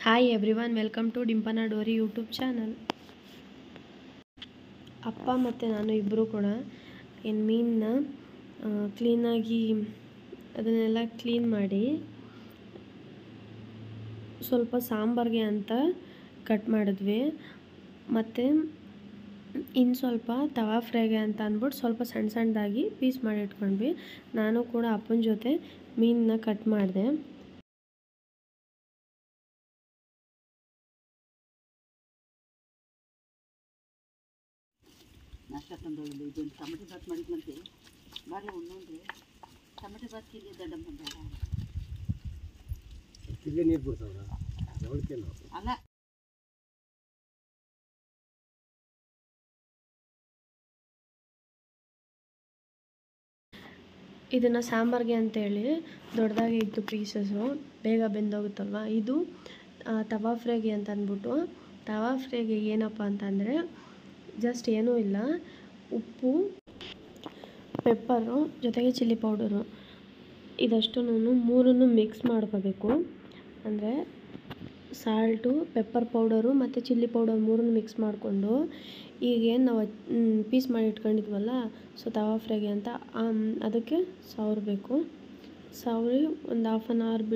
Hi everyone, welcome to ಡಿಂಪನ ಡೋರಿ YouTube channel. ಅಪ್ಪ ಮತ್ತು ನಾನು ಇಬ್ಬರು ಕೂಡ ಮೀನನ್ನ ಕ್ಲೀನಾಗಿ ಅದನ್ನೆಲ್ಲ ಕ್ಲೀನ್ ಮಾಡಿ ಸ್ವಲ್ಪ ಸಾಂಬಾರಿಗೆ ಅಂತ ಕಟ್ ಮಾಡಿದ್ವಿ. ಮತ್ತು ಇನ್ನು ಸ್ವಲ್ಪ ತವಾ ಫ್ರೈಗೆ ಅಂತ ಅಂದ್ಬಿಟ್ಟು ಸ್ವಲ್ಪ ಸಣ್ಣ ಸಣ್ಣದಾಗಿ ಪೀಸ್ ಮಾಡಿ ಇಟ್ಕೊಂಡ್ವಿ. ನಾನು ಕೂಡ ಅಪ್ಪನ ಜೊತೆ ಮೀನನ್ನ ಕಟ್ ಮಾಡಿದೆ. ನಾಷ್ಟ ತಂದೊಳ್ಳಿ ಇದೊಂದು ಟೊಮೆಟೊ ಬಾತ್ ಮಾಡಿದ್ನಂತೆ. ಬಾರಿ ಒಂದೊಂದು ಟೊಮೆಟೊ ಬಾತ್ ಕಿಲ್ಲಿ ದೊಡ್ಡಮ್ಮ ಬೇಡ ಕಿಲ್ಲಿ ನೀರು ಬಿಡ್ತಾವ್ರ ಅಲ್ಲ. ಇದನ್ನು ಸಾಂಬಾರಿಗೆ ಅಂತೇಳಿ ದೊಡ್ಡದಾಗಿ ಇತ್ತು ಪೀಸಸ್ಸು, ಬೇಗ ಬೆಂದೋಗುತ್ತಲ್ವ. ಇದು ತವಾ ಫ್ರೈಗೆ ಅಂತ ಅಂದ್ಬಿಟ್ಟು. ತವಾ ಫ್ರೈಗೆ ಏನಪ್ಪ ಅಂತಂದರೆ ಜಸ್ಟ್ ಏನೂ ಇಲ್ಲ, ಉಪ್ಪು, ಪೆಪ್ಪರು ಜೊತೆಗೆ ಚಿಲ್ಲಿ ಪೌಡರು ಇದಷ್ಟು ಮೂರನ್ನು ಮಿಕ್ಸ್ ಮಾಡ್ಕೋಬೇಕು. ಅಂದರೆ ಸಾಲ್ಟು, ಪೆಪ್ಪರ್ ಪೌಡರು ಮತ್ತು ಚಿಲ್ಲಿ ಪೌಡರ್ ಮೂರನ್ನು ಮಿಕ್ಸ್ ಮಾಡಿಕೊಂಡು ಈಗೇನು ನಾವು ಪೀಸ್ ಮಾಡಿ ಇಟ್ಕೊಂಡಿದ್ವಲ್ಲ, ಸೊ ತವಾ ಫ್ರೈಗೆ ಅಂತ ಅದಕ್ಕೆ ಸವರಬೇಕು. ಸವರಿ ಒಂದು ಹಾಫ್ ಆನ್ ಅವರ್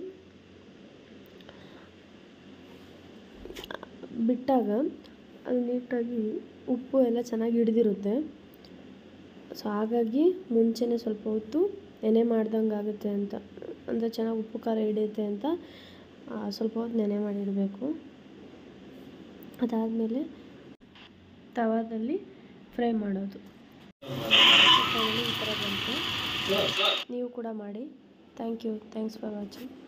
ಬಿಟ್ಟಾಗ ಅದು ನೀಟಾಗಿ ಉಪ್ಪು ಎಲ್ಲ ಚೆನ್ನಾಗಿ ಹಿಡಿದಿರುತ್ತೆ. ಸೊ ಹಾಗಾಗಿ ಮುಂಚೆನೇ ಸ್ವಲ್ಪ ಹೊತ್ತು ನೆನೆ ಮಾಡ್ದಂಗೆ ಆಗುತ್ತೆ ಅಂತ, ಅಂದರೆ ಚೆನ್ನಾಗಿ ಉಪ್ಪು ಖಾರ ಹಿಡಿಯುತ್ತೆ ಅಂತ ಸ್ವಲ್ಪ ಹೊತ್ತು ನೆನೆ ಮಾಡಿಡಬೇಕು. ಅದಾದಮೇಲೆ ತವಾದಲ್ಲಿ ಫ್ರೈ ಮಾಡೋದು. ಈ ಥರ ಬಂತು, ನೀವು ಕೂಡ ಮಾಡಿ. Thanks for watching.